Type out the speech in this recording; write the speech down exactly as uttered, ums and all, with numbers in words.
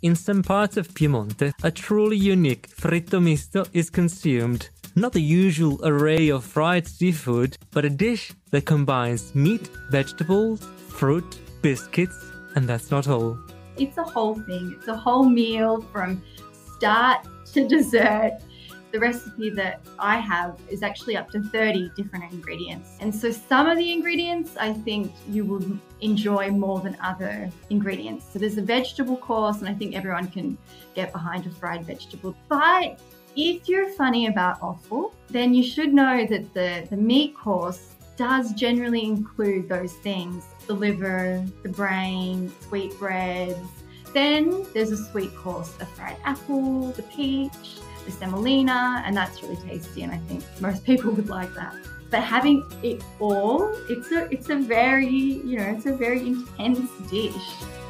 in some parts of Piedmont, a truly unique fritto misto is consumed. Not the usual array of fried seafood, but a dish that combines meat, vegetables, fruit, biscuits, and that's not all. It's a whole thing. It's a whole meal from start to dessert. The recipe that I have is actually up to thirty different ingredients. And so some of the ingredients I think you will enjoy more than other ingredients. So there's a vegetable course, and I think everyone can get behind a fried vegetable. But if you're funny about offal, then you should know that the, the meat course does generally include those things: the liver, the brain, sweetbreads. Then there's a sweet course, a fried apple, the peach, the semolina, and that's really tasty, and I think most people would like that. But having it all, it's a it's a very, you know, it's a very intense dish.